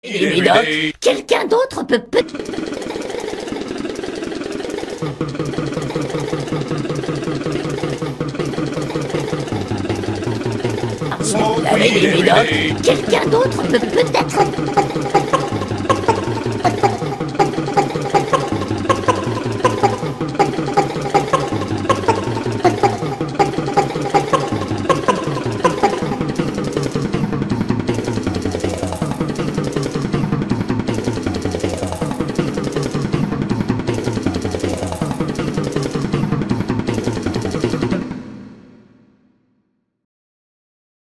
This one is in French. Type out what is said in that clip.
Les médocs. Quelqu'un d'autre peut... Vous avez des médocs. Quelqu'un d'autre peut peut-être...